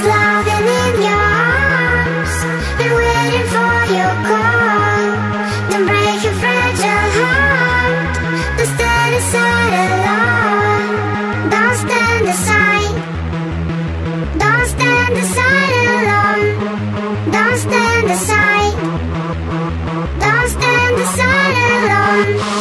loving in your arms, been waiting for your call. Don't break your fragile heart, don't stand aside alone. Don't stand aside, don't stand aside alone. Don't stand aside, don't stand aside alone.